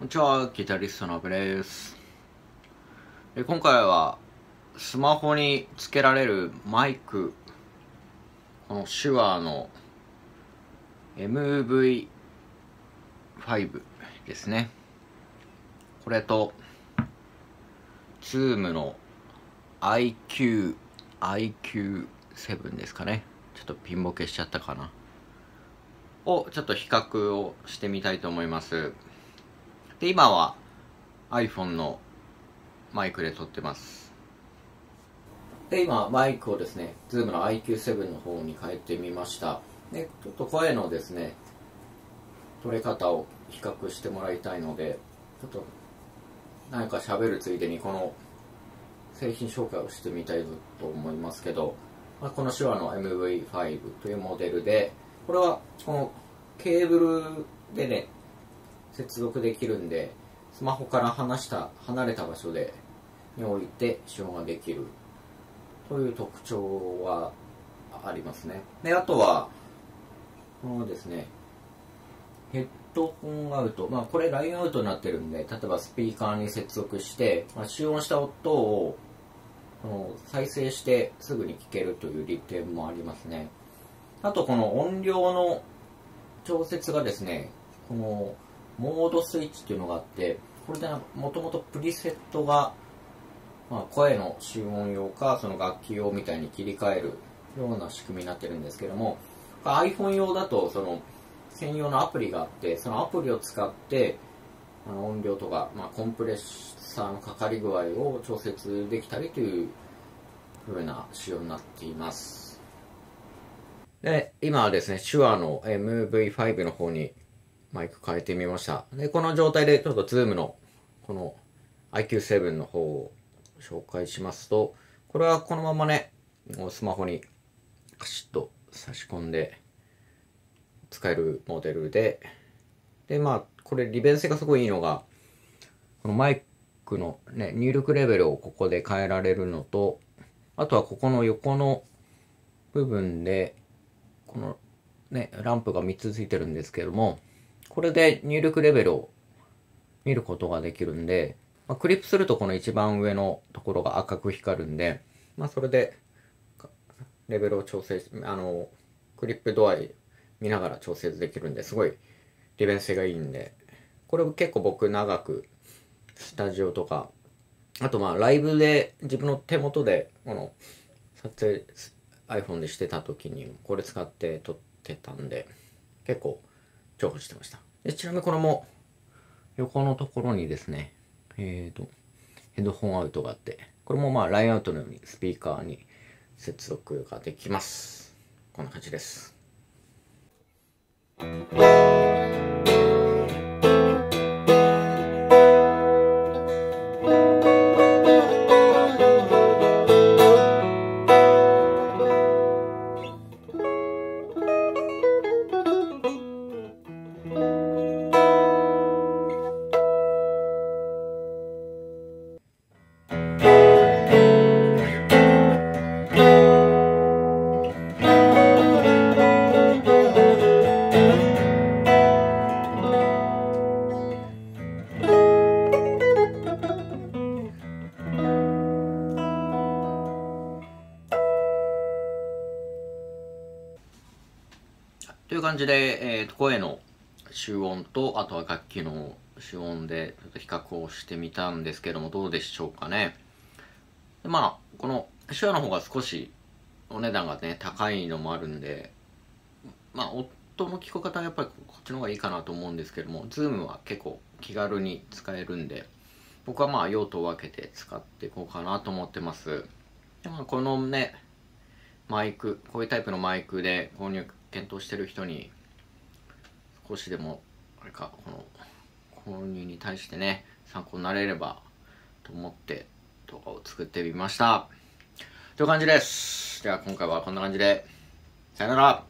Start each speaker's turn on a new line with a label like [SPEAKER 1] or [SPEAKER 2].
[SPEAKER 1] にちは、ギタリストの阿部です。今回はスマホにつけられるマイク、この手話の MV5 ですね。これと Zoom の IQ7 ですかね。ちょっとピンボケしちゃったかな。をちょっと比較をしてみたいと思います。で、今は iPhone のマイクで撮ってます。で、今マイクをですね、Zoom の IQ7 の方に変えてみました。で、ちょっと声のですね、撮れ方を比較してもらいたいので、ちょっと何か喋るついでにこの製品紹介をしてみたいと思いますけど、この手話の MV5 というモデルで、これはこのケーブルでね、接続できるんで、スマホから離れた場所に置いて使用ができるという特徴はありますね。で、あとはこのですね、ヘッドホンアウト、これラインアウトになってるんで、例えばスピーカーに接続して、使用した音を再生してすぐに聞けるという利点もありますね。あとこの音量の調節がですね、このモードスイッチっていうのがあって、これでもともとプリセットが、声の集音用かその楽器用みたいに切り替えるような仕組みになってるんですけども、 iPhone 用だとその専用のアプリがあって、そのアプリを使って音量とか、コンプレッサーのかかり具合を調節できたりという風な仕様になっています。で、今はですね、手話の MV5 の方にマイク変えてみました。で、この状態でちょっと Zoom のこの IQ7 の方を紹介しますと、これはこのままね、スマホにカシッと差し込んで使えるモデルで、これ利便性がすごいいいのが、このマイクのね、入力レベルをここで変えられるのと、あとはここの横の部分で、このね、ランプが3つついてるんですけども、これで入力レベルを見ることができるんで、クリップするとこの一番上のところが赤く光るんで、それでレベルを調整クリップ度合い見ながら調節できるんで、すごい利便性がいいんで、これ結構僕長くスタジオとか、あとライブで自分の手元でこの撮影 iPhone でしてた時にこれ使って撮ってたんで、結構重宝してました。で、ちなみにこれも横のところにですね、ヘッドホンアウトがあって、これもラインアウトのようにスピーカーに接続ができます。こんな感じです。という感じで、声の集音と、あとは楽器の集音でちょっと比較をしてみたんですけども、どうでしょうかね。で、この手話の方が少しお値段がね、高いのもあるんで、音の聞こえ方はやっぱりこっちの方がいいかなと思うんですけども、Zoom は結構気軽に使えるんで、僕は用途を分けて使っていこうかなと思ってます。で、このね、マイク、こういうタイプのマイクで購入検討してる人に少しでもこの購入に対してね、参考になれればと思って動画を作ってみましたという感じです。では今回はこんな感じで、さよなら。